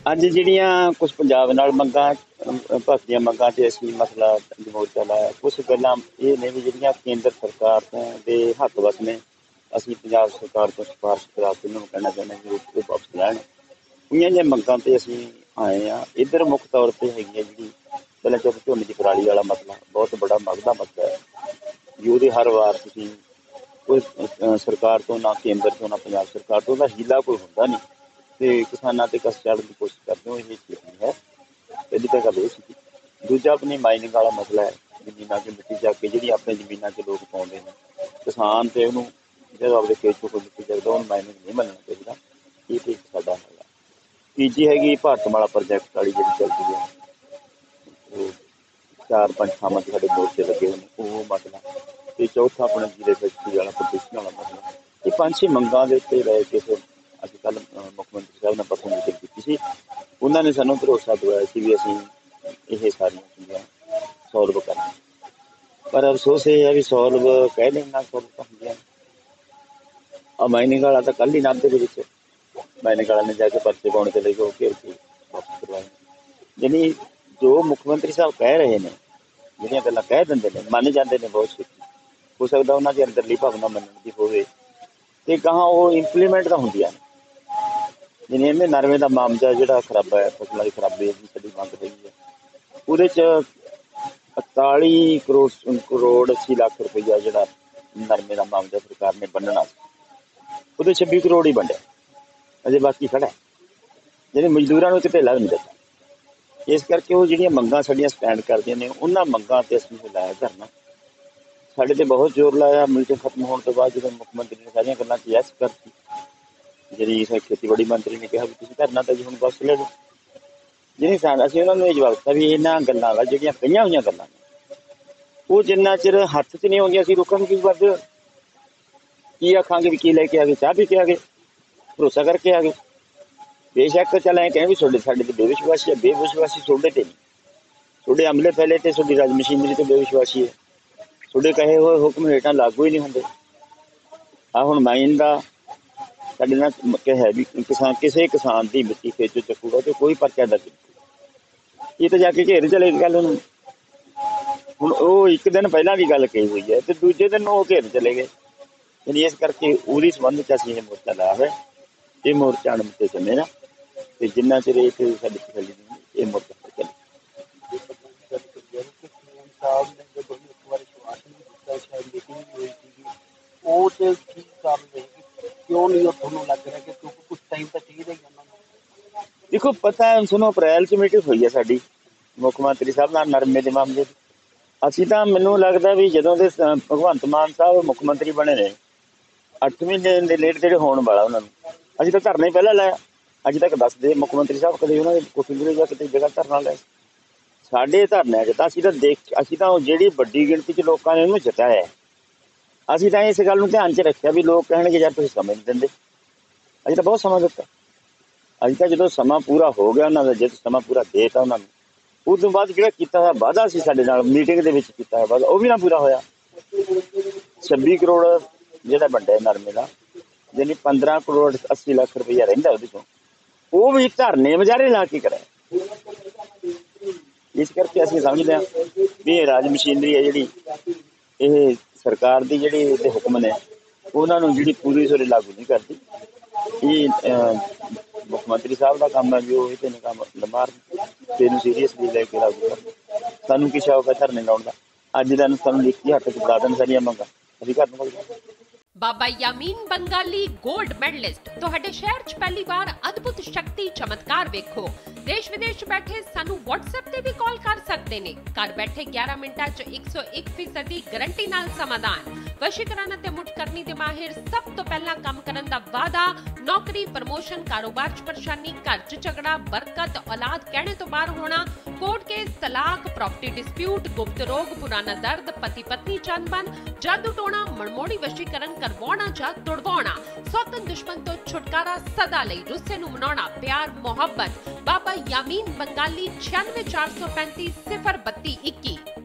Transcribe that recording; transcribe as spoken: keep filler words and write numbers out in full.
ਅੱਜ ਜਿਹੜੀਆਂ ਕੁਛ ਪੰਜਾਬ ਨਾਲ ਮੰਗਾਂ ਭਗਤ ਦੀਆਂ ਮੰਗਾਂ ਤੇ ਅਸੀਂ ਮਸਲਾ ਮੋਰਚਾ ਲਾਇਆ। ਕੁਛ ਗੱਲਾਂ ਇਹ ਨੇ ਵੀ ਜਿਹੜੀਆਂ ਕੇਂਦਰ ਸਰਕਾਰ ਤੋਂ ਦੇ ਹੱਕ ਵਸ ਨੇ, ਅਸੀਂ ਪੰਜਾਬ ਸਰਕਾਰ ਤੋਂ ਸਿਫਾਰਿਸ਼ ਕਰਾ ਕੇ ਉਹਨਾਂ ਨੂੰ ਕਹਿਣਾ ਚਾਹੁੰਦੇ ਹਾਂ ਵੀ ਉਹ ਵਾਪਸ ਲੈਣ। ਉਹਨਾਂ ਦੀਆਂ ਮੰਗਾਂ ਤੇ ਅਸੀਂ ਆਏ ਹਾਂ। ਇੱਧਰ ਮੁੱਖ ਤੌਰ ਤੇ ਹੈਗੀ ਹੈ ਜਿਹੜੀ ਪਹਿਲਾਂ ਚੌਥ ਝੋਨੇ ਦੀ ਪਰਾਲੀ ਵਾਲਾ ਮਸਲਾ, ਬਹੁਤ ਬੜਾ ਮਗਦਾ ਮਸਲਾ ਹੈ ਵੀ ਉਹਦੇ ਹਰ ਵਾਰ ਤੁਸੀਂ ਕੋਈ ਸਰਕਾਰ ਤੋਂ ਨਾ ਕੇਂਦਰ ਤੋਂ ਨਾ ਪੰਜਾਬ ਸਰਕਾਰ ਤੋਂ ਉਹਦਾ ਹੀਲਾ ਕੋਈ ਹੁੰਦਾ ਨਹੀਂ ਤੇ ਕਿਸਾਨਾਂ ਤੇ ਕਸ ਚਾੜਨ ਦੀ ਕੋਸ਼ਿਸ਼ ਕਰਦੇ ਹੋ, ਇਹ ਠੀਕ ਨਹੀਂ ਹੈ। ਪਹਿਲੀ ਤਾਂ ਗੱਲ ਇਹ ਸੀ। ਦੂਜਾ ਆਪਣੀ ਮਾਈਨਿੰਗ ਵਾਲਾ ਮਸਲਾ ਹੈ, ਜ਼ਮੀਨਾਂ 'ਚ ਮਿੱਟੀ ਜਾ ਕੇ ਜਿਹੜੀ ਆਪਣੇ ਜ਼ਮੀਨਾਂ 'ਚ ਲੋਕ ਪਾਉਂਦੇ ਨੇ, ਕਿਸਾਨ ਤੇ ਉਹਨੂੰ ਜਦੋਂ ਆਪਣੇ ਖੇਤ 'ਚੋਂ ਕੋਈ ਮਿੱਟੀ ਚੱਕਦਾ ਉਹਨੂੰ ਮਾਈਨਿੰਗ ਨਹੀਂ ਮੰਨਣਾ ਚਾਹੀਦਾ। ਇਹ ਤੇ ਸਾਡਾ ਹੈਗਾ। ਤੀਜੀ ਹੈਗੀ ਭਾਰਤਮਾਲਾ ਪ੍ਰੋਜੈਕਟ ਵਾਲੀ ਜਿਹੜੀ ਚੱਲਦੀ ਹੈ, ਉਹ ਚਾਰ ਪੰਜ ਥਾਵਾਂ 'ਤੇ ਸਾਡੇ ਮੋਰਚੇ ਲੱਗੇ ਹੋਏ ਨੇ, ਉਹ ਮਸਲਾ। ਤੇ ਚੌਥਾ ਆਪਣਾ ਜੀਰੇ ਫੈਕਟਰੀ ਵਾਲਾ ਪ੍ਰਦੂਸ਼ਣ ਵਾਲਾ ਮਸਲਾ। ਇਹ ਪੰਜ ਛੇ ਮੰਗਾਂ ਦੇ ਉੱਤੇ ਰਹਿ ਕੇ ਫਿਰ ਅਸੀਂ ਕੱਲ੍ਹ ਮੁੱਖ ਮੰਤਰੀ ਸਾਹਿਬ ਨਾਲ ਪੱਖੋਂ ਮੀਟਿੰਗ ਕੀਤੀ ਸੀ। ਉਹਨਾਂ ਨੇ ਸਾਨੂੰ ਭਰੋਸਾ ਦਿਵਾਇਆ ਸੀ ਵੀ ਅਸੀਂ ਇਹ ਸਾਰੀਆਂ ਚੀਜ਼ਾਂ ਸੋਲਵ ਕਰਾਂਗੇ। ਪਰ ਅਫਸੋਸ ਇਹ ਹੈ ਵੀ ਸੋਲਵ ਕਹਿ ਲੈਣਾ ਸੋਲਵ ਤਾਂ ਹੁੰਦੀਆਂ। ਆ ਮਾਈਨਿੰਗ ਵਾਲਾ ਤਾਂ ਕੱਲ੍ਹ ਹੀ ਨਾਭੇ ਦੇ ਵਿੱਚ ਮਾਈਨਿੰਗ ਵਾਲਾ ਨੇ ਜਾ ਕੇ ਪਰਚੇ ਪਾਉਣ ਤੇ ਲੈ ਕੇ ਘੇਰ ਕੇ ਵਾਪਸ ਕਰਵਾਏ। ਯਾਨੀ ਜੋ ਮੁੱਖ ਮੰਤਰੀ ਸਾਹਿਬ ਕਹਿ ਰਹੇ ਨੇ, ਜਿਹੜੀਆਂ ਗੱਲਾਂ ਕਹਿ ਦਿੰਦੇ ਨੇ, ਮੰਨ ਜਾਂਦੇ ਨੇ ਬਹੁਤ ਛੇਤੀ। ਹੋ ਸਕਦਾ ਉਹਨਾਂ ਦੀ ਅੰਦਰਲੀ ਭਾਵਨਾ ਮੰਨਣ ਦੀ ਹੋਵੇ ਤੇ ਗਾਹਾਂ ਉਹ ਇੰਪਲੀਮੈਂਟ ਤਾਂ ਹੁੰਦੀਆਂ ਨੇ। ਜਿਵੇਂ ਇਹਨੇ ਨਰਮੇ ਦਾ ਮਾਮਲਾ ਜਿਹੜਾ ਖਰਾਬਾ ਹੈ, ਫਸਲਾਂ ਦੀ ਖਰਾਬੀ ਦੀ ਸਾਡੀ ਮੰਗ ਹੈਗੀ ਹੈ, ਉਹਦੇ 'ਚ ਇਕਤਾਲੀ ਕਰੋੜ ਕਰੋੜ ਅੱਸੀ ਲੱਖ ਰੁਪਈਆ ਜਿਹੜਾ ਨਰਮੇ ਦਾ ਮਾਮਲਾ ਸਰਕਾਰ ਨੇ ਬੰਨਣਾ ਸੀ, ਉਹਦੇ ਛੱਬੀ ਕਰੋੜ ਹੀ ਵੰਡਿਆ, ਅਜੇ ਬਾਕੀ ਖੜਾ। ਜਿਹੜੇ ਮਜ਼ਦੂਰਾਂ ਨੂੰ ਕਿਤੇ ਲੱਗ ਨਹੀਂ ਦਿੱਤਾ। ਇਸ ਕਰਕੇ ਉਹ ਜਿਹੜੀਆਂ ਮੰਗਾਂ ਸਾਡੀਆਂ ਸਟੈਂਡ ਕਰਦੀਆਂ ਨੇ, ਉਹਨਾਂ ਮੰਗਾਂ 'ਤੇ ਅਸੀਂ ਲਾਇਆ ਧਰਨਾ। ਸਾਡੇ 'ਤੇ ਬਹੁਤ ਜ਼ੋਰ ਲਾਇਆ। ਮੀਟਿੰਗ ਖਤਮ ਹੋਣ ਤੋਂ ਬਾਅਦ ਜਦੋਂ ਮੁੱਖ ਮੰਤਰੀ ਨੇ ਸਾਰੀਆਂ ਗੱਲਾਂ 'ਚ ਯੈਸ ਕਰਤੀ, ਜਿਹੜੀ ਖੇਤੀਬਾੜੀ ਮੰਤਰੀ ਨੇ ਕਿਹਾ ਵੀ ਤੁਸੀਂ ਧਰਨਾ ਤਾਂ ਜੀ ਹੁਣ ਵਾਪਸ ਲੈ ਲਓ। ਜਿਹੜੀ ਸਾਨੂੰ ਅਸੀਂ ਉਹਨਾਂ ਨੂੰ ਇਹ ਜਵਾਬ ਦਿੱਤਾ ਵੀ ਇਹਨਾਂ ਗੱਲਾਂ ਦਾ ਜਿਹੜੀਆਂ ਕਹੀਆਂ ਹੋਈਆਂ ਗੱਲਾਂ ਨੇ, ਉਹ ਜਿੰਨਾ ਚਿਰ ਹੱਥ 'ਚ ਨਹੀਂ ਆਉਂਦੀਆਂ ਅਸੀਂ ਰੁਕਾਂਗੇ ਕੀ ਕਰਦੇ। ਕੀ ਆਖਾਂਗੇ ਵੀ ਕੀ ਲੈ ਕੇ ਆ ਗਏ, ਚਾਹ ਪੀ ਕੇ ਆ ਗਏ, ਭਰੋਸਾ ਕਰਕੇ ਆ ਗਏ। ਬੇਸ਼ੱਕ ਚੱਲ ਐਂ ਕਹੇ ਵੀ ਤੁਹਾਡੇ ਸਾਡੇ ਤੇ ਬੇਵਿਸ਼ਵਾਸੀ ਹੈ, ਬੇਵਿਸ਼ਵਾਸੀ ਤੁਹਾਡੇ ਤੇ ਨਹੀਂ, ਤੁਹਾਡੇ ਅਮਲੇ ਫੈਲੇ ਤੇ ਤੁਹਾਡੀ ਰਾਜ ਮਸ਼ੀਨਰੀ ਤੇ ਬੇਵਿਸ਼ਵਾਸੀ ਹੈ। ਤੁਹਾਡੇ ਕਹੇ ਹੋਏ ਹੁਕਮ ਹੇਠਾਂ ਲਾਗੂ ਹੀ ਨਹੀਂ ਹੁੰਦੇ। ਆਹ ਹੁਣ ਮਾਈਨ ਦਾ ਸਾਡੇ ਨਾਲ ਕਿਹਾ ਵੀ ਕਿਸਾਨ ਕਿਸੇ ਕਿਸਾਨ ਦੀ ਮਿੱਟੀ ਖੇਤ 'ਚੋਂ ਚੱਕੂਗਾ ਤੇ ਕੋਈ ਪਰਚਾ ਦਰਜ ਨਹੀਂ। ਇਹ ਤਾਂ ਜਾ ਕੇ ਘੇਰ ਚਲੇ ਗਏ ਗੱਲ ਉਹਨੂੰ। ਹੁਣ ਉਹ ਇੱਕ ਦਿਨ ਪਹਿਲਾਂ ਦੀ ਗੱਲ ਕਹੀ ਹੋਈ ਹੈ ਤੇ ਦੂਜੇ ਦਿਨ ਉਹ ਘੇਰ ਚਲੇ ਗਏ। ਯਾਨੀ ਇਸ ਕਰਕੇ ਉਹਦੀ ਸੰਬੰਧ 'ਚ ਅਸੀਂ ਇਹ ਮੋਰਚਾ ਲਾਇਆ ਹੋਇਆ। ਇਹ ਮੋਰਚਾ ਅਣਮਿੱਥੇ ਸਮੇਂ ਨਾ ਤੇ ਜਿੰਨਾ ਚਿਰ ਇਹ ਸਾਡੀ ਤਸੱਲੀ ਨਹੀਂ ਇਹ ਮੋਰਚਾ ਚੱਲੇ। ਉਹ ਤੇ ਕੀ ਕਾਰਨ ਰਹੇਗੀ, ਕਿਉਂ ਨਹੀਂ ਉਹ ਤੁਹਾਨੂੰ ਲੱਗ ਰਿਹਾ ਕਿ ਕਿਉਂਕਿ ਕੁਛ ਟਾਈਮ ਤਾਂ ਚਾਹੀਦਾ ਹੀ ਉਹਨਾਂ ਨੂੰ। ਦੇਖੋ ਪਤਾ ਹੈ, ਸੁਣੋ ਅਪ੍ਰੈਲ 'ਚ ਮੀਟਿੰਗ ਹੋਈ ਹੈ ਸਾਡੀ ਮੁੱਖ ਮੰਤਰੀ ਸਾਹਿਬ ਨਾਲ ਨਰਮੇ ਦੇ ਮਾਮਲੇ 'ਚ। ਅਸੀਂ ਤਾਂ ਮੈਨੂੰ ਲੱਗਦਾ ਵੀ ਜਦੋਂ ਦੇ ਭਗਵੰਤ ਮਾਨ ਸਾਹਿਬ ਮੁੱਖ ਮੰਤਰੀ ਬਣੇ ਨੇ, ਅੱਠ ਮਹੀਨੇ ਦੇ ਲੇਟ ਜਿਹੜੇ ਹੋਣ ਵਾਲਾ ਉਹਨਾਂ ਨੂੰ, ਅਸੀਂ ਤਾਂ ਧਰਨਾ ਹੀ ਪਹਿਲਾਂ ਲਾਇਆ। ਅੱਜ ਤੱਕ ਦੱਸਦੇ ਮੁੱਖ ਮੰਤਰੀ ਸਾਹਿਬ ਕਦੇ ਉਹਨਾਂ ਦੇ ਕੋਠੀ ਦੇ ਜਾਂ ਕਿਤੇ ਜਗ੍ਹਾ ਧਰਨਾ ਲਾਇਆ। ਸਾਡੇ ਧਰਨਿਆਂ 'ਚ ਤਾਂ ਅਸੀਂ ਤਾਂ ਦੇਖ ਅਸੀਂ ਤਾਂ ਜਿਹੜੀ ਵੱਡੀ ਗਿਣਤੀ 'ਚ ਲੋਕਾਂ ਨੇ ਉਹਨੂੰ ਜਿਤਾਇਆ। ਅਸੀਂ ਤਾਂ ਇਸ ਗੱਲ ਨੂੰ ਧਿਆਨ 'ਚ ਰੱਖਿਆ ਵੀ ਲੋਕ ਕਹਿਣਗੇ ਯਾਰ ਤੁਸੀਂ ਸਮਝ ਨਹੀਂ ਦਿੰਦੇ। ਅਸੀਂ ਤਾਂ ਬਹੁਤ ਸਮਾਂ ਦਿੱਤਾ। ਅਸੀਂ ਤਾਂ ਜਦੋਂ ਸਮਾਂ ਪੂਰਾ ਹੋ ਗਿਆ ਉਹਨਾਂ ਦਾ, ਜਦ ਸਮਾਂ ਪੂਰਾ ਦੇ ਤਾ ਉਹਨਾਂ ਨੂੰ, ਉਸ ਤੋਂ ਬਾਅਦ ਜਿਹੜਾ ਕੀਤਾ ਹੋਇਆ ਵਾਅਦਾ ਸੀ ਸਾਡੇ ਨਾਲ ਮੀਟਿੰਗ ਦੇ ਵਿੱਚ ਕੀਤਾ ਹੋਇਆ ਵਾਅਦਾ, ਉਹ ਵੀ ਨਾ ਪੂਰਾ ਹੋਇਆ। ਛੱਬੀ ਕਰੋੜ ਜਿਹੜਾ ਵੰਡਿਆ ਨਰਮੇ ਦਾ, ਯਾਨੀ ਪੰਦਰਾਂ ਕਰੋੜ ਅੱਸੀ ਲੱਖ ਰੁਪਈਆ ਰਹਿੰਦਾ ਉਹਦੇ 'ਚੋਂ, ਉਹ ਵੀ ਧਰਨੇ ਮੁਜ਼ਾਹਰੇ ਲਾ ਕੇ ਕਰਾਇਆ। ਇਸ ਕਰਕੇ ਅਸੀਂ ਸਮਝਦੇ ਹਾਂ ਵੀ ਇਹ ਰਾਜ ਮਸ਼ੀਨਰੀ ਹੈ ਜਿਹੜੀ, ਇਹ ਸਰਕਾਰ ਦੀ ਜਿਹੜੀ ਇਹਦੇ ਹੁਕਮ ਨੇ ਉਹਨਾਂ ਨੂੰ ਜਿਹੜੀ ਪੂਰੀ ਸੋਰੇ ਲਾਗੂ ਨਹੀਂ ਕਰਦੀ। ਇਹ ਮੁੱਖ ਮੰਤਰੀ ਸਾਹਿਬ ਦਾ ਕੰਮ ਹੈ ਵੀ ਉਹ ਇਹ ਤੇ ਕੰਮ ਲਮਾਰ ਤੇ ਇਹਨੂੰ ਸੀਰੀਅਸਲੀ ਲੈ ਕੇ ਲਾਗੂ ਕਰ। ਸਾਨੂੰ ਕੀ ਸ਼ੌਕ ਹੈ ਧਰਨੇ ਲਾਉਣ ਦਾ। ਅੱਜ ਦਾ ਸਾਨੂੰ ਲਿਖਤੀ ਹੱਥ 'ਚ ਫੜਾ ਦੇਣ ਸਾਰੀਆਂ ਮੰਗਾਂ, ਅਸੀਂ ਘਰ ਨੂੰ ਬਾਬਾ ਯਾਮੀਨ ਬੰਗਾਲੀ ਗੋਲਡ ਮੈਡਲਿਸਟ ਤੁਹਾਡੇ ਸ਼ਹਿਰ 'ਚ ਪਹਿਲੀ ਵਾਰ ਅਦਭੁਤ ਸ਼ਕਤੀ ਚਮਤਕਾਰ ਵੇਖੋ। ਦੇਸ਼ ਵਿਦੇਸ਼ ਬੈਠੇ ਸਾਨੂੰ WhatsApp ਤੇ ਵੀ ਕਾਲ ਕਰ ਸਕਦੇ ਨੇ। ਘਰ ਬੈਠੇ ਗਿਆਰਾਂ ਮਿੰਟਾਂ 'ਚ ਇੱਕ ਸੌ ਇੱਕ ਫੀਸਦ ਦੀ ਗਾਰੰਟੀ ਨਾਲ ਸਮਾਧਾਨ। ਵਸ਼ੀਕਰਨ ਅਤੇ ਮੁਠਕਰਨੀ ਦੇ ਮਾਹਿਰ, ਸਭ ਤੋਂ ਪਹਿਲਾਂ ਕੰਮ ਕਰਨ ਦਾ ਵਾਅਦਾ। ਨੌਕਰੀ, ਪ੍ਰਮੋਸ਼ਨ, ਕਾਰੋਬਾਰ 'ਚ ਪਰੇਸ਼ਾਨੀ, ਘਰ 'ਚ ਝਗੜਾ, ਬਰਕਤ, ਔਲਾਦ ਕਹਿਣੇ ਤੋਂ ਬਾਹਰ ਹੋਣਾ, ਕੋਰਟ ਕੇਸ, ਤਲਾਕ, ਪ੍ਰਾਪਰਟੀ ਡਿਸਪਿਊਟ, ਗੁਪਤ ਰੋਗ, ਪੁਰਾਣਾ ਦਰਦ, ਪਤੀ ਪਤਨੀ ਚੰਬਨ, ਜਾਦੂ ਟੋਣਾ, ਮਨਮੋੜੀ ਵਸ਼ੀਕਰਨ ਕਰਵਾਉਣਾ ਜਾਂ ਤੁੜਵਾਉਣਾ, ਸੌਤਨ ਦੁਸ਼ਮਣ ਤੋਂ ਛੁਟਕਾਰਾ, ਸਦਾ ਲਈ ਰੁੱਸੇ ਨੂੰ ਮਨਾਉਣਾ, ਪਿਆਰ ਮੁਹੱਬਤ। ਬਾਬਾ ਯਾਮੀਨ ਬੰਗਾਲੀ ਛਿਆਨਵੇਂ ਚਾਰ ਸੌ ਪੈਂਤੀ ਸਿਫਰ ਬੱਤੀ ਇੱਕੀ।